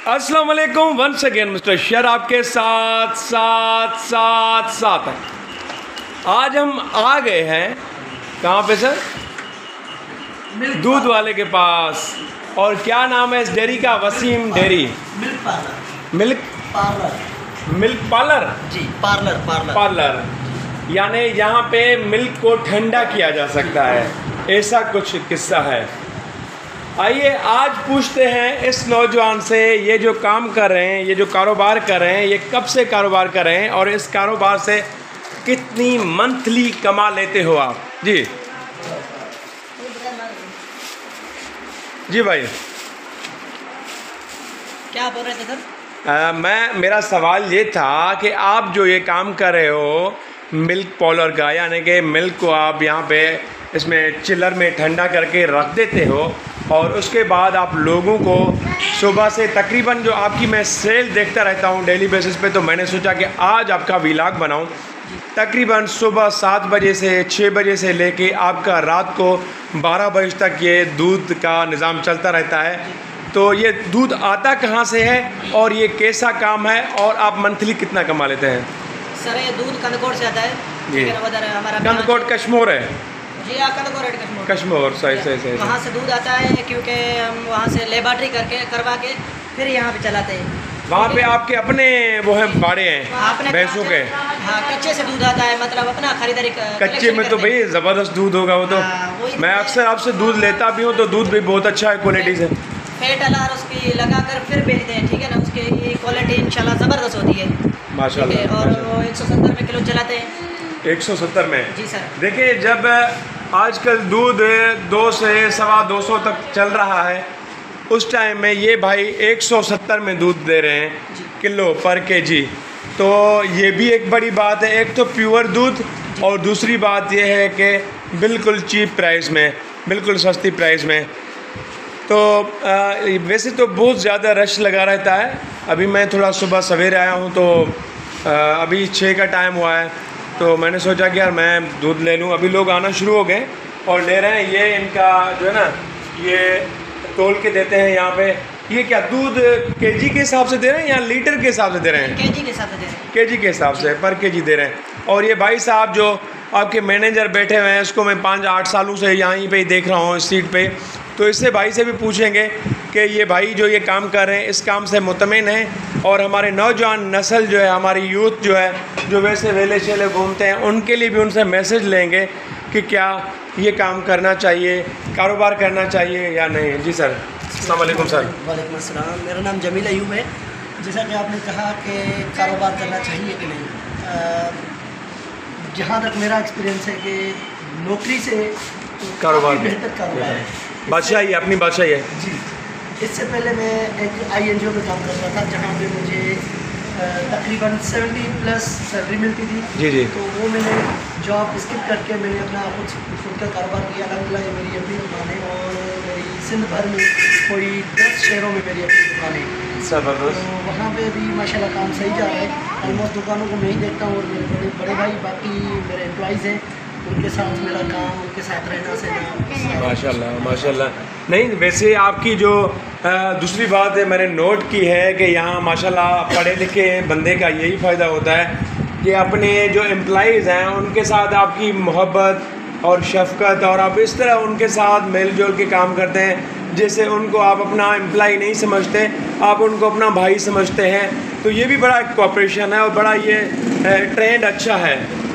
अस्सलाम वालेकुम, once again mister शेर आपके साथ साथ साथ साथ है। आज हम आ गए हैं कहाँ पे सर? दूध वाले के पास। और क्या नाम है इस डेयरी का? Waseem dairy milk parlour. Milk parlour जी, पार्लर यानी यहाँ पे मिल्क को ठंडा किया जा सकता है, ऐसा कुछ किस्सा है। आइए आज पूछते हैं इस नौजवान से, ये जो काम कर रहे हैं, ये जो कारोबार कर रहे हैं, ये कब से कारोबार कर रहे हैं और इस कारोबार से कितनी मंथली कमा लेते हो आप? जी भाई, क्या बोल रहे थे सर? मेरा सवाल ये था कि आप जो ये काम कर रहे हो मिल्क पार्लर का, यानी कि मिल्क को आप यहाँ पे इसमें चिलर में ठंडा करके रख देते हो और उसके बाद आप लोगों को सुबह से तकरीबन, जो आपकी मैं सेल देखता रहता हूँ डेली बेसिस पे, तो मैंने सोचा कि आज आपका व्लॉग बनाऊँ। तकरीबन सुबह 7 बजे से 6 बजे से लेके आपका रात को 12 बजे तक ये दूध का निज़ाम चलता रहता है। तो ये दूध आता कहाँ से है और ये कैसा काम है और आप मंथली कितना कमा लेते हैं? सर ये दूध कंदकोट से आता है। जी, हमारा कंदकोट कश्मीर है। जी हाँ, कंदकोट कश्मीर सही। वहाँ से दूध आता है क्योंकि हम वहाँ से लेबॉरेटरी करवा के फिर यहाँ पे चलाते हैं। वहाँ पे आपके अपने वो है बाड़े हैं भैंसों के? हाँ, कच्चे से दूध आता है, मतलब अपना खरीदारी। कच्चे में तो भाई ज़बरदस्त दूध होगा वो तो। मैं अक्सर आपसे दूध लेता भी हूँ तो दूध भी बहुत अच्छा है क्वालिटी से। फेट अलार उसकी लगा कर फिर बेचते हैं, ठीक है ना। उसकी क्वालिटी इंशाल्लाह ज़बरदस्त होती है माशाल्लाह। और 170 रुपये किलो चलाते हैं। 170 में? जी सर। देखिए, जब आजकल दूध 2 से 225 तक चल रहा है, उस टाइम में ये भाई 170 में दूध दे रहे हैं किलो पर केजी। तो ये भी एक बड़ी बात है। एक तो प्योर दूध और दूसरी बात ये है कि बिल्कुल चीप प्राइस में, बिल्कुल सस्ती प्राइस में। तो वैसे तो बहुत ज़्यादा रश लगा रहता है। अभी मैं थोड़ा सुबह सवेरे आया हूँ तो अभी 6 का टाइम हुआ है, तो मैंने सोचा कि यार मैं दूध ले लूँ। अभी लोग आना शुरू हो गए और ले रहे हैं। ये इनका जो है ना, ये तोल के देते हैं यहाँ पे। ये क्या दूध केजी के हिसाब से दे रहे हैं या लीटर के हिसाब से दे रहे हैं? केजी के हिसाब से दे रहे हैं। केजी के हिसाब से पर केजी दे रहे हैं। और ये भाई साहब जो आपके मैनेजर बैठे हुए हैं, इसको मैं 5-8 सालों से यहीं पे ही देख रहा हूँ इस सीट पे। तो इससे भाई से भी पूछेंगे कि ये भाई जो ये काम कर रहे हैं इस काम से मुतमिन हैं, और हमारे नौजवान नस्ल जो है, हमारी यूथ जो है, जो वैसे वेले शेले घूमते हैं, उनके लिए भी उनसे मैसेज लेंगे कि क्या ये काम करना चाहिए, कारोबार करना चाहिए या नहीं। जी सर, अस्सलाम वालेकुम सर। वालेकुम अस्सलाम। मेरा नाम जमील अयूब है। जैसा कि आपने कहा कि कारोबार करना चाहिए कि नहीं, जहाँ तक मेरा एक्सपीरियंस है कि नौकरी से कारोबार बेहतर कारोबार है। बादशाही है, अपनी बादशाही है। जी, इससे पहले मैं एक INGO में काम करता था जहाँ पे मुझे तकरीबन 70+ सैलरी मिलती थी। जी। तो वो मैंने जॉब स्किप करके मैंने अपना खुद का कारोबार किया। अल्हम्दुलिल्लाह ये मेरी अपनी दुकान है और मेरी सिंध भर में कोई 10 शहरों में मेरी अपनी दुकान है। ज़बरदस्त। तो वहाँ पे भी माशाल्लाह काम सही जा रहा है। ऑलमोस्ट दुकानों को मैं ही देखता हूँ और मेरे बड़े भाई, बाकी मेरे एम्प्लॉइज़ हैं, उनके साथ मेरा काम, उनके साथ रहना सहना। माशाल्लाह। नहीं, वैसे आपकी जो दूसरी बात है मैंने नोट की है कि यहाँ माशाल्लाह पढ़े लिखे बंदे का यही फ़ायदा होता है कि अपने जो एम्प्लॉइज़ हैं उनके साथ आपकी मोहब्बत और शफ़क़त, और आप इस तरह उनके साथ मेल जोल के काम करते हैं जैसे उनको आप अपना एम्प्लॉय नहीं समझते, आप उनको अपना भाई समझते हैं। तो ये भी बड़ा कोऑपरेशन है और बड़ा ये ट्रेंड अच्छा है।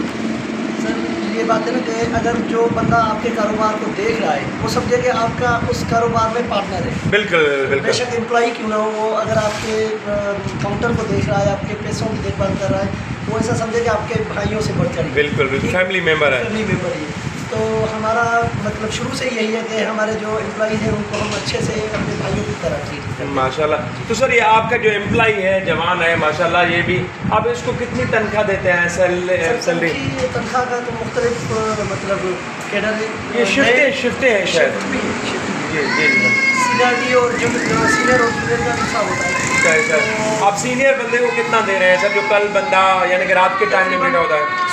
ये बात है ना कि अगर जो बंदा आपके कारोबार को देख रहा है वो समझे कि आपका उस कारोबार में पार्टनर है। बिल्कुल। बेशक एम्प्लॉई क्यों ना हो, वो अगर आपके काउंटर को देख रहा है, आपके पैसों की देखभाल कर रहा है, वो ऐसा समझे कि आपके भाइयों से बढ़कर। बिल्कुल फैमिली मेम्बर है। फैमिली मेम्बर है। तो हमारा मतलब शुरू से यही है कि हमारे जो एम्प्लॉई हैं उनको हम अच्छे से अपने भाइयों की तरह ट्रीट करें। माशाल्लाह। तो सर ये आपका जो एम्प्लॉई है, जवान है माशाल्लाह, ये भी आप इसको कितनी तनख्वाह देते हैं? सैलरी तनख्वाह का तो मुख्तलिफ मतलब कैडर, ये शिफ्टें हैं शायद। जी। सीनियरिटी और जो सीनियर और जूनियर का हिसाब होता है। सर आप सीनियर बंदे को कितना दे रहे हैं सर, जो कल बंदा यानी कि रात के टाइम में बैठा होता है?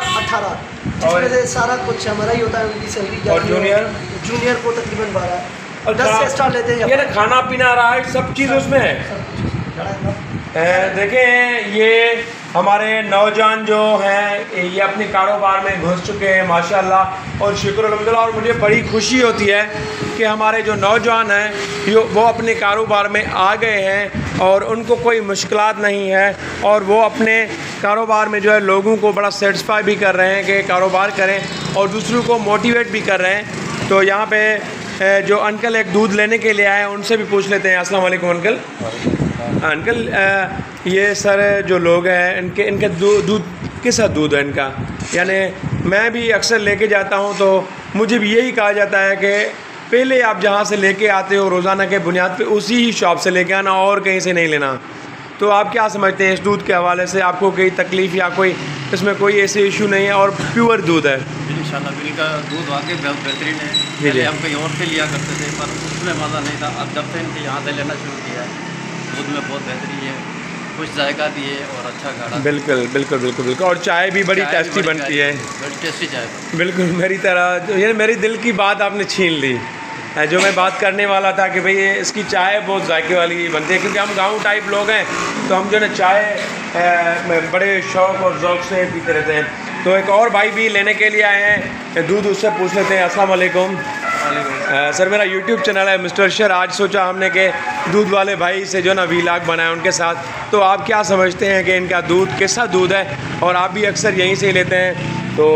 16-18, जिसमें से सारा कुछ हमारा ही होता है, उनकी सैलरी। और जूनियर को तकरीबन 12। 10 से स्टार्ट लेते हैं। ये ना खाना पीना रहा है, सब चीज़ उसमें है। देखें ये हमारे नौजवान जो हैं ये अपने कारोबार में घुस चुके हैं माशाल्लाह, और शुक्र अल्हम्दुलिल्लाह। और मुझे बड़ी खुशी होती है कि हमारे जो नौजवान हैं वो अपने कारोबार में आ गए हैं और उनको कोई मुश्किलात नहीं है, और वो अपने कारोबार में जो है लोगों को बड़ा सेटिस्फाई भी कर रहे हैं कि कारोबार करें, और दूसरों को मोटिवेट भी कर रहे हैं। तो यहाँ पे जो अंकल एक दूध लेने के लिए आए हैं उनसे भी पूछ लेते हैं। अस्सलाम वालेकुम अंकल। अंकल ये सर जो लोग हैं इनके दूध किस दूध है इनका? यानी मैं भी अक्सर लेके जाता हूँ तो मुझे भी यही कहा जाता है कि पहले आप जहाँ से लेके आते हो रोज़ाना के बुनियाद पे उसी ही शॉप से लेके आना और कहीं से नहीं लेना। तो आप क्या समझते हैं इस दूध के हवाले से? आपको कोई तकलीफ़ या कोई इसमें कोई ऐसे इशू नहीं है और प्योर दूध है? इंशाल्लाह बिल का दूध वाकई बहुत बेहतरीन है। जी पहले हम कहीं और से लिया करते थे पर उसमें मज़ा नहीं था। अब जब से इनके यहाँ से लेना शुरू किया है दूध में बहुत बेहतरीन है, कुछ जायका दिए और अच्छा गाढ़ा। बिल्कुल बिल्कुल बिल्कुल बिल्कुल। और चाय भी बड़ी टेस्टी बनती है, बड़ी टेस्टी चाय। बिल्कुल मेरी तरह। ये मेरी दिल की बात आपने छीन ली है, जो मैं बात करने वाला था कि भाई इसकी चाय बहुत जायके वाली बनती है, क्योंकि हम गांव टाइप लोग हैं तो हम जो है चाय बड़े शौक़ और ज़ौक़ से पीते रहते हैं। तो एक और भाई भी लेने के लिए आए हैं दूध, उससे पूछ लेते हैं। अस्सलाम वालेकुम। सर मेरा यूट्यूब चैनल है मिस्टर शर। आज सोचा हमने कि दूध वाले भाई से जो ना वीलॉग बनाए उनके साथ। तो आप क्या समझते हैं कि इनका दूध कैसा दूध है, और आप भी अक्सर यहीं से लेते हैं तो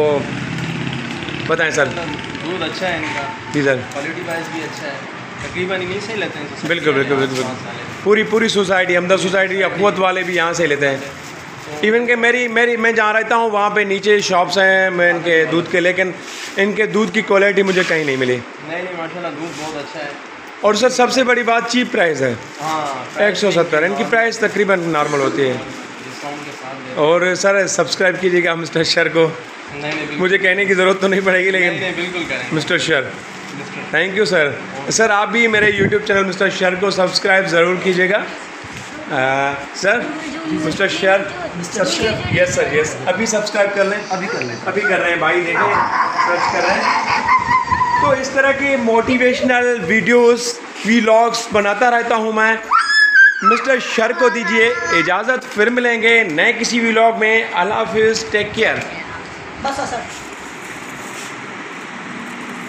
बताएं सर। दूध अच्छा है इनका जी सर, क्वालिटी वाइज भी अच्छा है, तकरीबन इन्हीं से ही लेते हैं। बिल्कुल बिल्कुल बिल्कुल। पूरी सोसाइटी हमदर्द सोसाइटी अखवत वाले भी यहाँ से लेते हैं। इवन कि मेरी मैं जहाँ रहता हूँ वहाँ पे नीचे शॉप्स हैं मैं इनके दूध के, लेकिन इनके दूध की क्वालिटी मुझे कहीं नहीं मिली। नहीं माशाल्लाह दूध बहुत अच्छा है। और सर सबसे बड़ी बात चीप प्राइस है। हाँ 170 इनकी प्राइस तकरीबन नॉर्मल होती है। डिस्काउंट के साथ। और सर सब्सक्राइब कीजिएगा मिस्टर शर को। नहीं मुझे कहने की ज़रूरत तो नहीं पड़ेगी, लेकिन नहीं बिल्कुल करेंगे mister Shar. Thank you sir. Sir आप भी मेरे यूट्यूब चैनल मिस्टर शर को सब्सक्राइब ज़रूर कीजिएगा। Sir mister Shar. Yes sir yes, अभी सब्सक्राइब कर लें। अभी कर लें। अभी कर रहे हैं भाई, देखें सर्च कर रहे हैं। तो इस तरह के मोटिवेशनल वीडियोस व्लॉग्स बनाता रहता हूँ मैं। मिस्टर शर को दीजिए इजाज़त, फिर मिलेंगे नए किसी व्लॉग में। अल्लाह हाफिज़, टेक केयर। बस सर।